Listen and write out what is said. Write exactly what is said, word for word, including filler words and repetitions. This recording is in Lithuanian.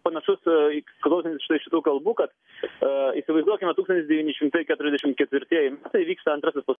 panašus į klausantis štai šitų kalbų kad įsivaizduokime tūkstantis devyni šimtai keturiasdešimt ketvirtieji metai vyksta antrasis